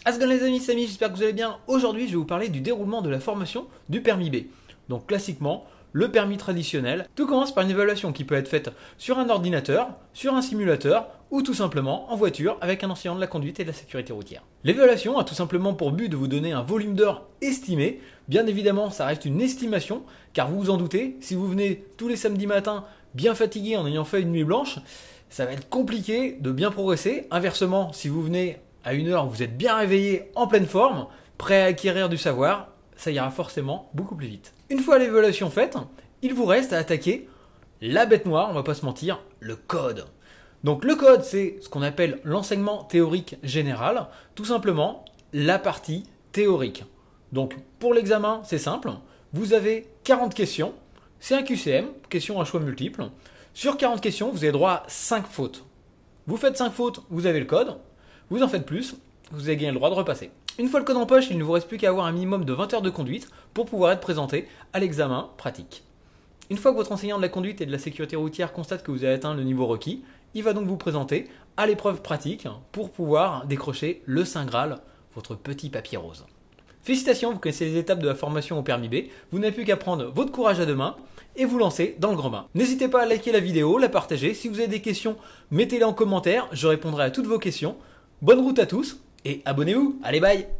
Asgan les amis, c'est Samy, j'espère que vous allez bien. Aujourd'hui, je vais vous parler du déroulement de la formation du permis B. Donc classiquement, le permis traditionnel, tout commence par une évaluation qui peut être faite sur un ordinateur, sur un simulateur ou tout simplement en voiture avec un enseignant de la conduite et de la sécurité routière. L'évaluation a tout simplement pour but de vous donner un volume d'heures estimé. Bien évidemment, ça reste une estimation car vous vous en doutez, si vous venez tous les samedis matins bien fatigué en ayant fait une nuit blanche, ça va être compliqué de bien progresser. Inversement, si vous venez à une heure où vous êtes bien réveillé, en pleine forme, prêt à acquérir du savoir, ça ira forcément beaucoup plus vite. Une fois l'évaluation faite, il vous reste à attaquer la bête noire, on va pas se mentir, le code. Donc le code, c'est ce qu'on appelle l'enseignement théorique général, tout simplement la partie théorique. Donc pour l'examen, c'est simple, vous avez 40 questions, c'est un QCM, questions à choix multiples. Sur 40 questions, vous avez droit à 5 fautes. Vous faites 5 fautes, vous avez le code. Vous en faites plus, vous avez gagné le droit de repasser. Une fois le code en poche, il ne vous reste plus qu'à avoir un minimum de 20 heures de conduite pour pouvoir être présenté à l'examen pratique. Une fois que votre enseignant de la conduite et de la sécurité routière constate que vous avez atteint le niveau requis, il va donc vous présenter à l'épreuve pratique pour pouvoir décrocher le Saint Graal, votre petit papier rose. Félicitations, vous connaissez les étapes de la formation au permis B, vous n'avez plus qu'à prendre votre courage à deux mains et vous lancer dans le grand bain. N'hésitez pas à liker la vidéo, la partager, si vous avez des questions, mettez-les en commentaire, je répondrai à toutes vos questions. Bonne route à tous et abonnez-vous. Allez, bye!